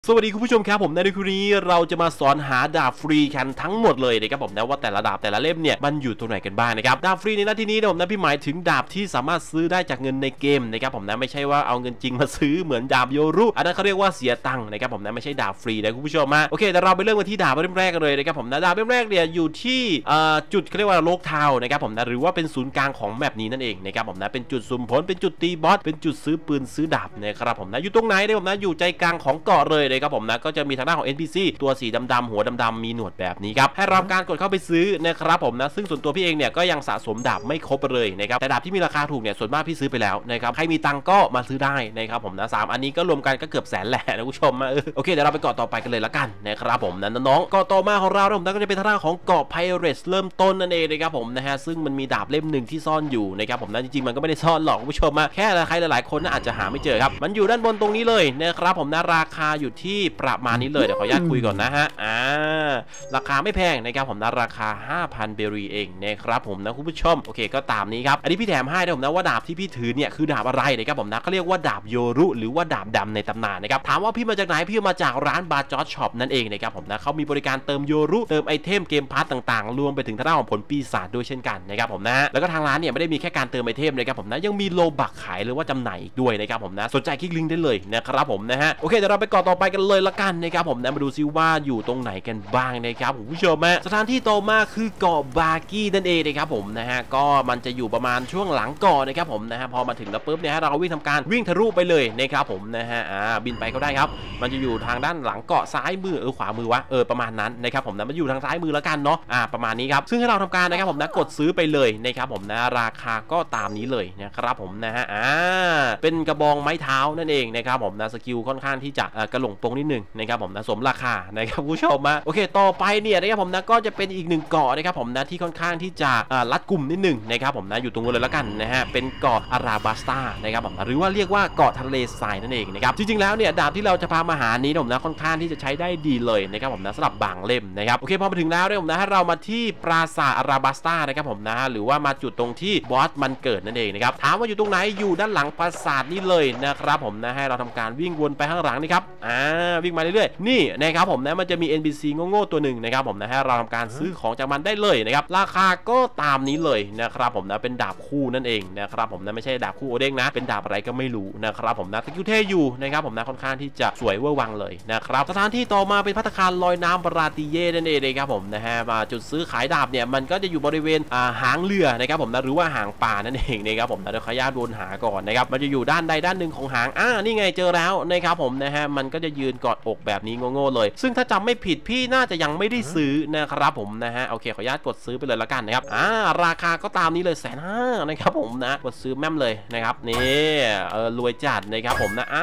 สวัสดีคุณผู้ชมครับผมในคลิปนี้เราจะมาสอนหาดาบฟรีกันทั้งหมดเลยนะครับผมนะว่าแต่ละดาบแต่ละเล่มเนี่ยมันอยู่ตรงไหนกันบ้างนะครับดาบฟรีในหน้าที่นี้ผมนะพี่หมายถึงดาบที่สามารถซื้อได้จากเงินในเกมนะครับผมนะไม่ใช่ว่าเอาเงินจริงมาซื้อเหมือนดาบโยรุอันนั้นเขาเรียกว่าเสียตังค์นะครับผมนะไม่ใช่ดาบฟรีนะคุณผู้ชมมาโอเคแต่เราไปเริ่มกันที่ดาบเล่มแรกกันเลยนะครับผมนะดาบเล่มแรกเนี่ยอยู่ที่จุดเขาเรียกว่าโลกทาวนะครับผมนะหรือว่าเป็นศูนย์กลางของแมปนี้นั่นเองนะครับผมนะเป็นจุดสุ่มผลเป็นจุดตีบอสเป็นจุดซื้อปืนซื้อดาบนะครับผมนะอยู่ตรงไหนเนี่ยผมนะอยู่ใจกลางของเกาะเลยนะครับผมนะก็จะมีทางด้านของ NPC ตัวสีดำๆหัวดำๆมีหนวดแบบนี้ครับให้รับการกดเข้าไปซื้อนะครับผมนะซึ่งส่วนตัวพี่เองเนี่ยก็ยังสะสมดาบไม่ครบเลยนะครับแต่ดาบที่มีราคาถูกเนี่ยส่วนมากพี่ซื้อไปแล้วนะครับใครมีตังก็มาซื้อได้นะครับผมนะ3อันนี้ก็รวมกันก็เกือบแสนแหละนะคุณผู้ชมโอเคเดี๋ยวเราไปเกาะต่อไปกันเลยละกันนะครับผมนะน้องๆเกาะต่อมาของเราผมนะก็จะเป็นทางด้านของเกาะ Pirates เริ่มต้นนั่นเองนะครับผมนะฮะซึ่งมันมีดาบเล่มหนึ่งที่ซ่อนอยู่นะครับผมนะจริงๆมันก็ไม่ได้ซ่อนหรอกคุณผู้ชมแค่ใครหลายๆคนน่าอาจจะหาไม่เจอครับมันอยู่ด้านบนตรงนี้เลยนะครับผมนะราคาอยู่ที่ประมาณนี้เลยเดี๋ยวขออนุญาตคุยก่อนนะฮะราคาไม่แพงนะครับผมนะราคา 5,000 เบรีเองนะครับผมนะคุณผู้ชมโอเคก็ตามนี้ครับอันนี้พี่แถมให้นะผมนะว่าดาบที่พี่ถือเนี่ยคือดาบอะไรนะครับผมนะเขาเรียกว่าดาบโยรุหรือว่าดาบดำในตำนานนะครับถามว่าพี่มาจากไหนพี่มาจากร้านบาจอร์ช็อปนั่นเองนะครับผมนะเขามีบริการเติมโยรุเติมไอเทมเกมพาร์ตต่างๆรวมไปถึงทางด้านของผลปีศาจด้วยเช่นกันนะครับผมนะแล้วก็ทางร้านเนี่ยไม่ได้มีแค่การเติมไอเทมนะครับผมนะยังมีโลบักขายหรือว่าจำหน่ายอีกด้วยนะครับผมนะสนใจคลิกลิงก์ได้เลยนะครับผมนะฮะโอเคเดี๋ยวเราไปเกาะต่อไปกันเลยละกันนะครับผมนะมาดูซิว่าอยู่ตรงไหนกันบ้างนะครับคุณผู้ชมสถานที่ต่อมาคือเกาะบากี้นั่นเองนะครับผมนะฮะก็มันจะอยู่ประมาณช่วงหลังเกาะนะครับผมนะฮะพอมาถึงแล้วปุ๊บเนี่ยเราวิ่งทำการวิ่งทะลุไปเลยนะครับผมนะฮะบินไปก็ได้ครับมันจะอยู่ทางด้านหลังเกาะซ้ายมือขวามือวะประมาณนั้นนะครับผมนะมันอยู่ทางซ้ายมือแล้วกันเนาะประมาณนี้ครับซึ่งให้เราทำการนะครับผมนะกดซื้อไปเลยนะครับผมนะราคาก็ตามนี้เลยนะครับผมนะฮะเป็นกระบองไม้เท้านั่นเองนะครับผมนะสกิลค่อนข้างที่จะกระหล่งตรงนิดนึงนะครับผมนะสมราคานะครับผู้ชมโอเคต่อไปเนี่ยนะครับผมนะก็จะเป็นอีกหนึ่งเกาะนะครับผมนะที่ค่อนข้างที่จะรัดกุมนิดนึงนะครับผมนะอยู่ตรงนู้นเลยแล้วกันนะฮะเป็นเกาะอาราบัสตานะครับผมนะหรือว่าเรียกว่าเกาะทะเลทรายนั่นเองนะครับจริงๆแล้วเนี่ยดาบที่เราจะพามาหานี้ผมนะค่อนข้างที่จะใช้ได้ดีเลยนะครับผมนะสำหรับบางเล่มนะครับโอเคพอมาถึงแล้วเนี่ยผมนะให้เรามาที่ปราสาทอาราบัสตานะครับผมนะหรือว่ามาจุดตรงที่บอสมันเกิดนั่นเองนะครับถามว่าอยู่ตรงไหนอยู่ด้านหลังปราสาทนี่เลยนะครับผมนะให้เราทำการวิ่งวนไปข้างหลังนี่ครับวิ่งมาเรื่อยๆนี่นะครับผมนะมันจะมี NPC โง่ๆตัวหนึ่งนะครับผมนะให้เราทำการซื้อของจากมันได้เลยนะครับราคาก็ตามนี้เลยนะครับผมนะเป็นดาบคู่นั่นเองนะครับผมนะไม่ใช่ดาบคู่โอเด้งนะเป็นดาบอะไรก็ไม่รู้นะครับผมนะสกิลเท่อยู่นะครับผมนะค่อนข้างที่จะสวยเวอร์วังเลยนะครับสถานที่ต่อมาเป็นภัตตาคารลอยน้ำปราติเย่นั่นเองนะครับผมนะฮะมาจุดซื้อขายดาบเนี่ยมันก็จะอยู่บริเวณหางเรือนะครับผมนะหรือว่าหางปลานั่นเองนะครับผมนะเดี๋ยวขออนุญาตวนหาก่อนนะครับมันจะอยู่ด้านใดด้านหนึ่งของหางนี่ไงเจอแล้วนะครับผมนะฮะมันก็จะยืนกอดอกแบบนี้โง่ๆเลยซึ่งถ้าจำไม่ผิดพี่น่าจะยังไม่ได้ซื้อนะครับผมนะฮะโอเคขออนุญาตกดซื้อไปเลยละกันนะครับราคาก็ตามนี้เลย150,000นะครับผมนะกดซื้อแม่มเลยนะครับนี่รวยจัดนะครับผมนะ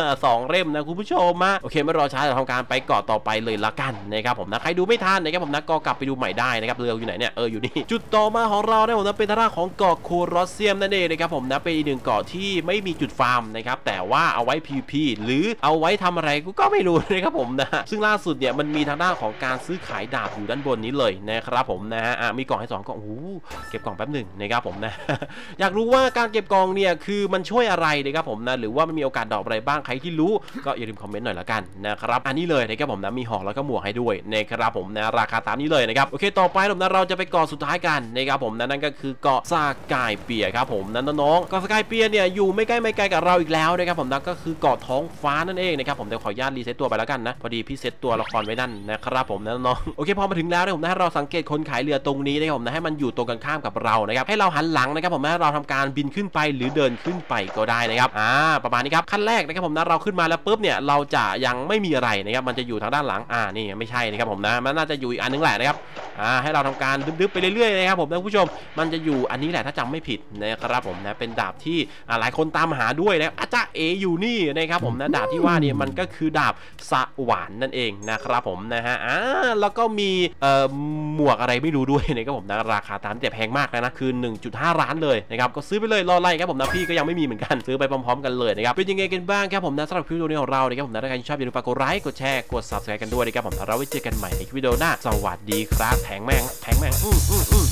2เล่มนะคุณผู้ชมโอเคไม่รอช้าเราทำการไปเกาะต่อไปเลยละกันนะครับผมนะใครดูไม่ทันนะครับผมนะก็กลับไปดูใหม่ได้นะครับเรืออยู่ไหนเนี่ยอยู่นี่จุดต่อมาของเราเนี่ยผมนะเป็นทางด้านของเกาะโครอสเซียมนั่นเองนะครับผมนะเป็นอีกหนึ่งเกาะที่ไม่มีจุดฟาร์มนะครับแต่ว่าเอาไว้ PVP หรือเอาไว้ทำอะไรก็ไม่รู้นะครับผมนะซึ่งล่าสุดเนี่ยมันมีทางด้านของการซื้อขายดาบอยู่ด้านบนนี้เลยนะครับผมนะฮะมีกล่องให้2กล่องเก็บกล่องแป๊บหนึ่งนะครับผมนะอยากรู้ว่าการเก็บกล่องเนี่ยคือมันช่วยอะไรนะครับผมนะหรือว่ามันมีโอกาสดรอปอะไรบ้างใครที่รู้ก็อย่าลืมคอมเมนต์หน่อยละกันนะครับอันนี้เลยนะครับผมนะมีหอกแล้วก็หมวกให้ด้วยนะครับผมนะราคาตามนี้เลยนะครับโอเคต่อไปผมนะเราจะไปเกาะสุดท้ายกันนะครับผมนั่นก็คือเกาะสกายเปียครับผมนั้นน้องเกาะสกายเปียเนี่ยอยู่ไม่ใกล้กับเราอีกแล้วนะครับผมนะก็คือเกาะท้องฟ้านั่นเองนะครับผมเดี๋ยวขออนุญาตรีเซ็ตตัวไปแล้วกันนะพอดีพี่เซ็ตตัวละครไว้นั่นนะครับผมนะน้องโอเคพอมาถึงแล้วนะผมนะเราสังเกตคนขายเรือตรงนี้นะครับผมนะให้มันอยู่ตรงกันข้ามกับเรานะครับให้เราหันหลังนะครับผมนะเราทำการบินขึ้นไปหรือเดินขึ้นไปก็ได้นะครับประมาณนี้ครับขั้นแรกนะครับผมนะเราขึ้นมาแล้วปุ๊บเนี่ยเราจะยังไม่มีอะไรนะครับมันจะอยู่ทางด้านหลังนี่ไม่ใช่นะครับผมนะมันน่าจะอยู่อีกอันนึงแหละนะครับให้เราทำการดึ๊บๆไปเรื่อยๆนะครับผมนะผู้ชมมันจะอยู่อันนี้แหละถ้าจำไม่ผิดนะครับผมนะเป็นดาบที่หลายคนตามหาด้วยนะอาจารย์อยู่นี่นะครับผมนะดาบที่ว่านี่มันก็คือดาบสวรรค์นั่นเองนะครับผมนะฮะแล้วก็มีหมวกอะไรไม่รู้ด้วยนะครับผมนะราคาตามแต่แพงมากนะคือ 1.5 ล้านเลยนะครับก็ซื้อไปเลยรอไล่ครับผมนะพี่ก็ยังไม่มีเหมือนกันซื้อไปพร้อมๆกันเลยนะครับเป็นยังไงกันบ้างครับผมนะสำหรับคลิปวิดีโอนี้ของเรานะครับผมนะถ้าใครชอบอย่าลืมฝากกดไลค์กดแชร์กด Subscribe กันด้วยนะครับผมเราไว้เจอกันใหม่ในคลิปวิดีโอหน้าสวัสดีครับแพงแม่ง